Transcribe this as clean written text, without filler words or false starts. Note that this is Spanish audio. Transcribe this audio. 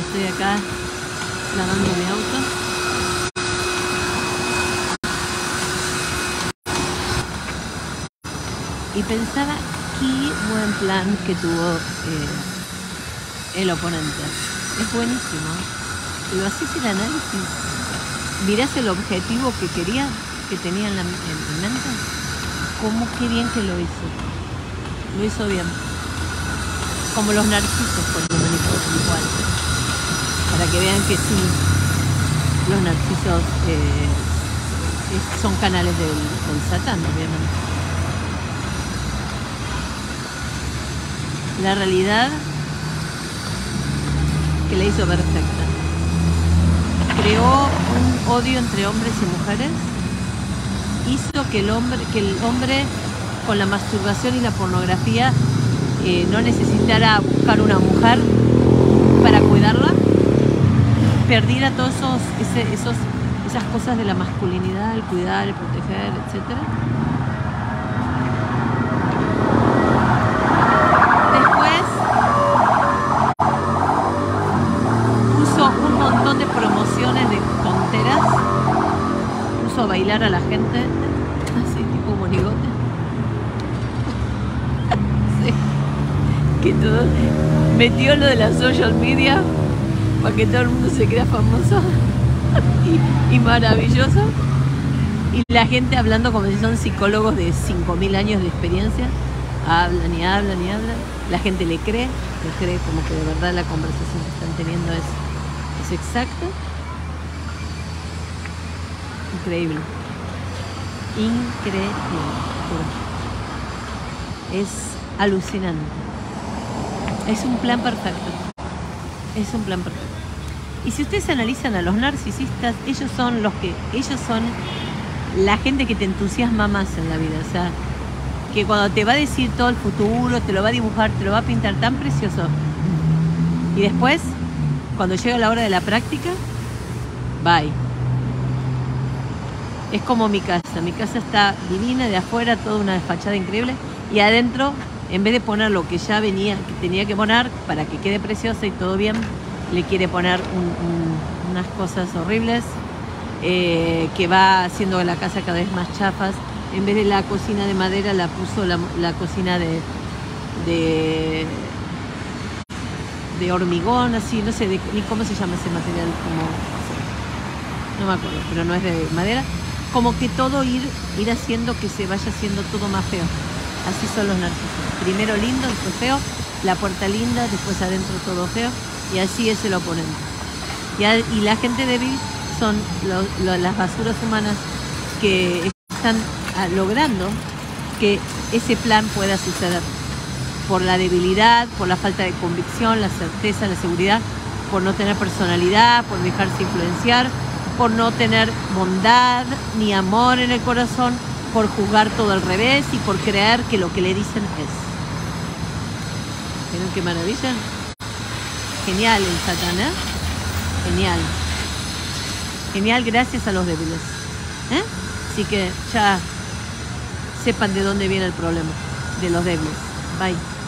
estoy acá lavando mi auto. Y pensaba qué buen plan que tuvo el oponente. Es buenísimo. Pero haces el análisis, mirás el objetivo que quería, que tenía en mente. Cómo qué bien que lo hizo. Lo hizo bien. Como los narcisos cuando manipulan igual. Para que vean que sí, los narcisos son canales del Satán, obviamente. La realidad que la hizo perfecta. Creó un odio entre hombres y mujeres. Hizo que el hombre con la masturbación y la pornografía no necesitara buscar una mujer para cuidarla. Perdiera todas esas cosas de la masculinidad, el cuidar, el proteger, etc. Después puso un montón de promociones de tonteras, puso a bailar a la gente, así tipo monigote. Sí. Que todo, metió lo de la social media para que todo el mundo se crea famoso y maravilloso. Y la gente hablando como si son psicólogos de 5.000 años de experiencia. Hablan y hablan y hablan. La gente le cree como que de verdad la conversación que están teniendo es exacta. Increíble. Increíble. Es alucinante. Es un plan perfecto. Es un plan perfecto. Y si ustedes analizan a los narcisistas, ellos son la gente que te entusiasma más en la vida. O sea, que cuando te va a decir todo el futuro, te lo va a dibujar, te lo va a pintar tan precioso. Y después, cuando llega la hora de la práctica, bye. Es como mi casa. Mi casa está divina, de afuera toda una fachada increíble. Y adentro, en vez de poner lo que ya venía, que tenía que poner para que quede preciosa y todo bien, le quiere poner unas cosas horribles que va haciendo la casa cada vez más chafas. En vez de la cocina de madera, la puso la cocina de hormigón, así, no sé ni cómo se llama ese material, no me acuerdo, pero no es de madera. Como que todo ir haciendo que se vaya haciendo todo más feo. Así son los narcisos. Primero lindo, después feo, la puerta linda, después adentro todo feo, y así es el oponente. Y la gente débil son las basuras humanas que están logrando que ese plan pueda suceder. Por la debilidad, por la falta de convicción, la certeza, la seguridad, por no tener personalidad, por dejarse influenciar, por no tener bondad ni amor en el corazón, por juzgar todo al revés y por creer que lo que le dicen es. ¿Vieron qué maravilla? Genial el Satán, ¿eh? Genial. Genial gracias a los débiles. Así que ya sepan de dónde viene el problema, de los débiles. Bye.